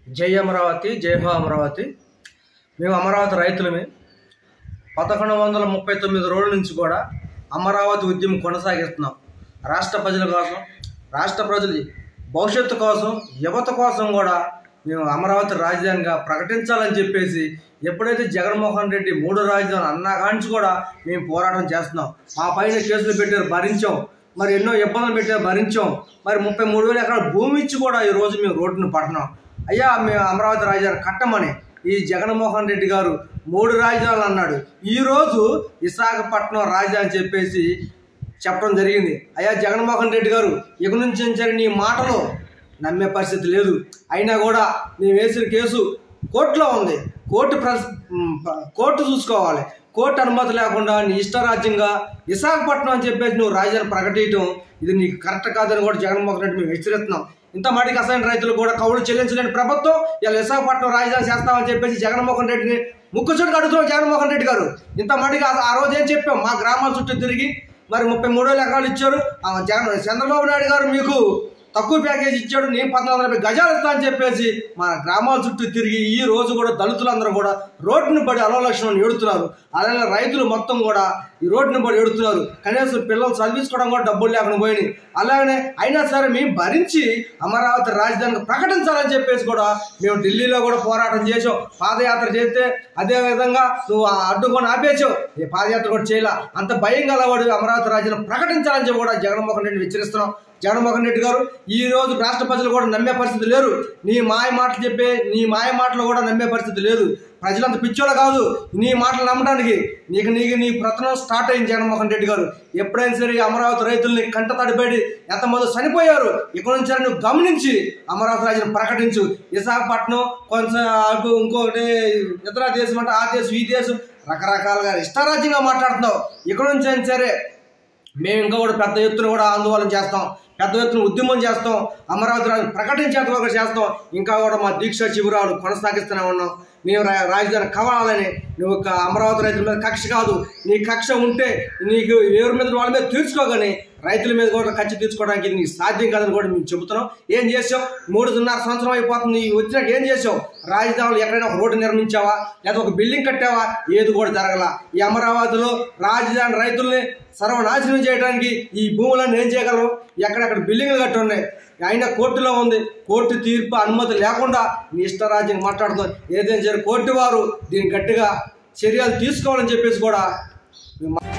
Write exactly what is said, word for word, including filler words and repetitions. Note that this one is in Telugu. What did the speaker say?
జై అమరావతి, జై హో అమరావతి. మేము అమరావతి రైతులమే. పదకొండు వందల ముప్పై తొమ్మిది రోజుల నుంచి కూడా అమరావతి ఉద్యమం కొనసాగిస్తున్నాం. రాష్ట్ర ప్రజల కోసం, రాష్ట్ర ప్రజల భవిష్యత్తు కోసం, యువత కోసం కూడా మేము అమరావతి రాజధానిగా ప్రకటించాలని చెప్పేసి ఎప్పుడైతే జగన్మోహన్ రెడ్డి మూడు రాజధానులు అన్నా కాంచి కూడా మేము పోరాటం చేస్తున్నాం. మా పైన కేసులు పెట్టారు, భరించాం. మరి ఎన్నో ఇబ్బందులు పెట్టారు, భరించాం. మరి ముప్పై మూడు వేల ఎకరాల భూమి ఇచ్చి కూడా ఈరోజు మేము రోడ్డును పడుతున్నాం. అయ్యా, మేము అమరావతి రాజధాని కట్టమని ఈ జగన్మోహన్ రెడ్డి గారు మూడు రాజధానులు అన్నాడు. ఈరోజు విశాఖపట్నం రాజధాని చెప్పేసి చెప్పడం జరిగింది. అయ్యా జగన్మోహన్ రెడ్డి గారు, ఇక నుంచి సరే నీ మాటలో నమ్మే పరిస్థితి లేదు. అయినా కూడా మేము వేసిన కేసు కోర్టులో ఉంది. కోర్టు ప్ర కోర్టు చూసుకోవాలి. కోర్టు అనుమతి లేకుండా నీ ఇష్టరాజ్యంగా విశాఖపట్నం అని చెప్పేసి నువ్వు రాజధాని ప్రకటించడం ఇది నీకు కరెక్ట్ కాదని కూడా జగన్మోహన్ రెడ్డి మేము హెచ్చరిస్తున్నాం. ఇంత మాటికి అసైన్ రైతులు కూడా కౌలు చెల్లించలేని ప్రభుత్వం ఇలా విశాఖపట్నం రాజధాని చేస్తామని చెప్పేసి జగన్మోహన్ రెడ్డిని ముక్కు చుట్టూ అడుగుతున్నాం. జగన్మోహన్ రెడ్డి గారు ఇంత మాటికి ఆ రోజు ఏం చెప్పాం? మా గ్రామాల చుట్టూ తిరిగి మరి ముప్పై మూడు వేల ఎకరాలు ఇచ్చారు. జగన్ చంద్రబాబు నాయుడు గారు మీకు తక్కువ ప్యాకేజ్ ఇచ్చాడు, నేను పద్నాలుగు వందల గజాలు ఇస్తా అని చెప్పేసి మన గ్రామాల చుట్టూ తిరిగి ఈ రోజు కూడా దళితులందరూ కూడా రోడ్డును పడి అలలక్షణం ఏడుతున్నారు. అలాగే రైతులు మొత్తం కూడా ఈ రోడ్డును పడి ఏడుతున్నారు. కనీసం పిల్లలు చదివించుకోవడం కూడా డబ్బులు లేకుండా పోయినాయి. అలాగనే అయినా సరే మేము భరించి అమరావతి రాజధానికి ప్రకటించాలని చెప్పేసి కూడా మేము ఢిల్లీలో కూడా పోరాటం చేసాం. పాదయాత్ర చేస్తే అదే విధంగా నువ్వు అడ్డుకొని ఆపేసావు. ఈ పాదయాత్ర కూడా చేయాల. అంత భయం గలవాడు అమరావతి రాజధాని ప్రకటించాలని చెప్పి కూడా జగన్మోహన్ రెడ్డిని హెచ్చరిస్తున్నాం. జగన్మోహన్ రెడ్డి గారు ఈ రోజు రాష్ట్ర ప్రజలు కూడా నమ్మే పరిస్థితి లేరు. నీ మాయ మాటలు చెప్పే నీ మాయ మాటలు కూడా నమ్మే పరిస్థితి లేదు. ప్రజలంత పిచ్చోళ్ళు కాదు నీ మాటలు నమ్మడానికి. నీకు నీకు నీ ప్రయత్నం స్టార్ట్ అయింది జగన్మోహన్ రెడ్డి గారు. ఎప్పుడైనా సరే అమరావతి రైతుల్ని కంట తడిపడి ఎంతమంది చనిపోయారు ఇక్కడ నుంచి నువ్వు గమనించి అమరావతి రాజును ప్రకటించు. విశాఖపట్నం కొంచెం ఇంకొకటి ఇతర దేశం అంటే ఆ దేశం ఈ దేశం రకరకాలుగా ఇష్టారాజ్యంగా మాట్లాడుతున్నావు. ఇక్కడ నుంచి అయినా సరే మేము ఇంకా కూడా పెద్ద ఎత్తున కూడా ఆందోళన చేస్తాం, పెద్ద ఎత్తున ఉద్యమం చేస్తాం, అమరావతి రాజు ప్రకటించేంత వరకు చేస్తాం. ఇంకా కూడా మా దీక్ష శిబిరాలు కొనసాగిస్తూనే ఉన్నాం. మేము రాజధాని కావాలని నువ్వు ఒక అమరావతి రైతుల మీద కక్ష కాదు. నీ కక్ష ఉంటే నీకు ఎవరి మీద వాళ్ళ మీద తీర్చుకోగానే రైతుల మీద కూడా కక్ష తీర్చుకోవడానికి నీకు సాధ్యం కాదని కూడా మేము చెబుతున్నాం. ఏం చేసావు? మూడున్నర సంవత్సరం అయిపోతుంది వచ్చినాక ఏం చేసావు? రాజధానిలో ఎక్కడైనా ఒక రోడ్డు నిర్మించావా? లేదా ఒక బిల్డింగ్ కట్టావా? ఏది కూడా జరగల. ఈ అమరావతిలో రాజధాని రైతుల్ని సర్వనాశనం చేయడానికి ఈ భూములను ఏం చేయగలరు? ఎక్కడెక్కడ బిల్డింగ్లు కట్టి ఉన్నాయి. అయినా కోర్టులో ఉంది. కోర్టు తీర్పు అనుమతి లేకుండా నీ ఇష్టరాజ్యం మాట్లాడుతుంది. ఏదైనా సరే కోర్టు వారు దీన్ని గట్టిగా చర్యలు తీసుకోవాలని చెప్పేసి కూడా